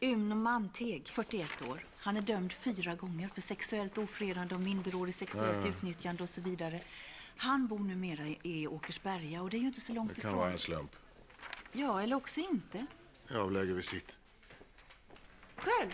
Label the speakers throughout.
Speaker 1: Uno Manteg, 41 år. Han är dömd 4 gånger för sexuellt ofredande och minderårig sexuellt utnyttjande och så vidare. Han bor numera i Åkersberga och det är ju inte så långt ifrån.
Speaker 2: Det kan vara en slump.
Speaker 1: Ja, eller också inte.
Speaker 2: Jag avlägger visit.
Speaker 1: Själv?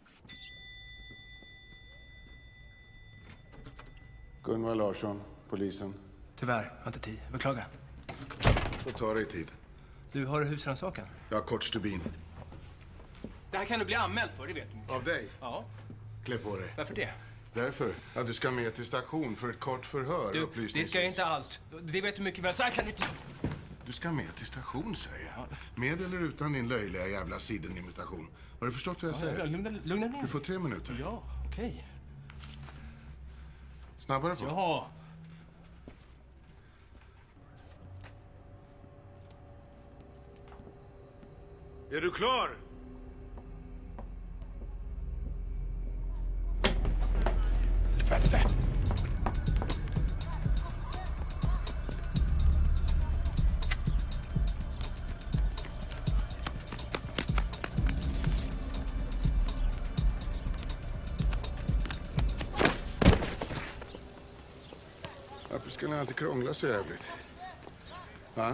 Speaker 2: Gunvar Larsson, polisen.
Speaker 3: Tyvärr, jag har inte tid. Beklagar.
Speaker 2: Får ta dig tid.
Speaker 3: Du har husrannsakan.
Speaker 2: Jag har kort stubin.
Speaker 3: Det här kan du bli anmäld för, det vet du.
Speaker 2: Av dig?
Speaker 3: Ja.
Speaker 2: Klä på dig.
Speaker 3: Varför det?
Speaker 2: Därför att du ska med till station för ett kort förhör.
Speaker 3: Du, det ska jag inte alls. Det vet du mycket väl. Så här kan du inte...
Speaker 2: Du ska med till station, säger jag. Med eller utan din löjliga jävla sidenimitation. Har du förstått vad jag säger?
Speaker 3: Lugna ner.
Speaker 2: Du får 3 minuter.
Speaker 3: Ja, okej.
Speaker 2: Snabbare på.
Speaker 3: Ja.
Speaker 2: Är du klar?
Speaker 3: Helvete!
Speaker 2: Varför ska ni alltid krångla så jävligt? Va?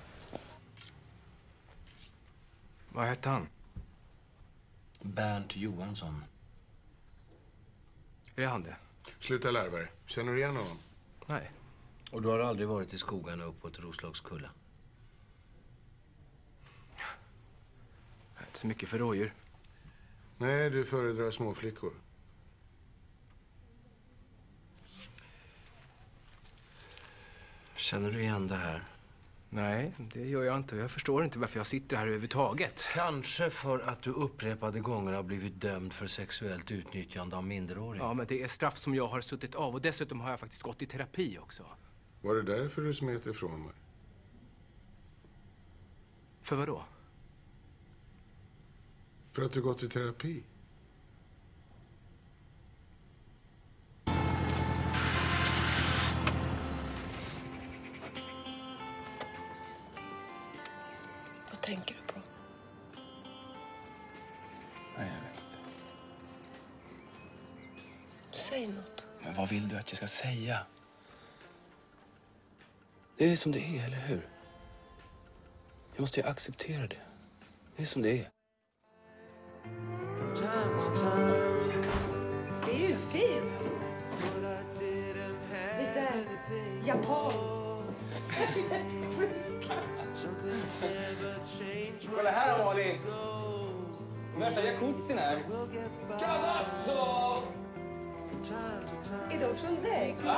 Speaker 3: Vad hette han?
Speaker 4: Bernt Johansson.
Speaker 3: Är det han det?
Speaker 2: Sluta larva dig. Känner du igen honom?
Speaker 3: Nej.
Speaker 4: Och du har aldrig varit i skogarna uppåt Roslagskulla?
Speaker 3: Jag är inte så mycket för rådjur.
Speaker 2: Nej, du föredrar småflickor.
Speaker 4: Känner du igen det här?
Speaker 3: Nej, det gör jag inte. Jag förstår inte varför jag sitter här överhuvudtaget.
Speaker 4: Kanske för att du upprepade gånger har blivit dömd för sexuellt utnyttjande av minderårig.
Speaker 3: Ja, men det är straff som jag har suttit av. Och dessutom har jag faktiskt gått i terapi också.
Speaker 2: Var det därför du smet ifrån mig?
Speaker 3: För vad då?
Speaker 2: För att du gått i terapi.
Speaker 5: Vad tänker du på?
Speaker 6: Nej, jag vet inte.
Speaker 5: Säg något.
Speaker 6: Men vad vill du att jag ska säga? Det är som det är, eller hur? Jag måste ju acceptera det. Det är som det är.
Speaker 5: Det är ju fint. Det där japanskt.
Speaker 3: Kolla här, Malin! Den värsta jacuzzin här. Cazzo!
Speaker 5: Är de från dig?
Speaker 3: Va?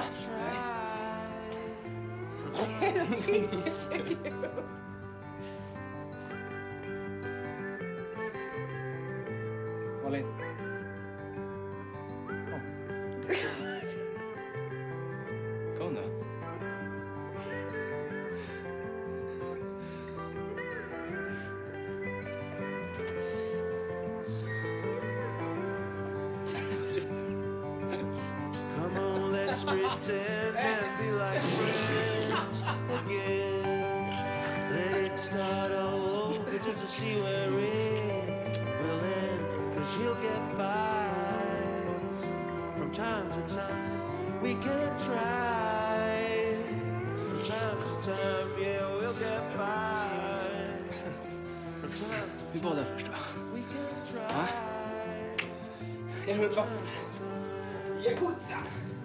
Speaker 3: Malin. Kom. Kom då.
Speaker 7: Come on, let's pretend and be like friends again. Let it start all over just to see where it will end. 'Cause he'll get by from time to time. We can try from time to time. Yeah, we'll get by from time to
Speaker 6: Vi badar först, va?
Speaker 7: time. We can try.
Speaker 3: Är du vatten? Jacuzza!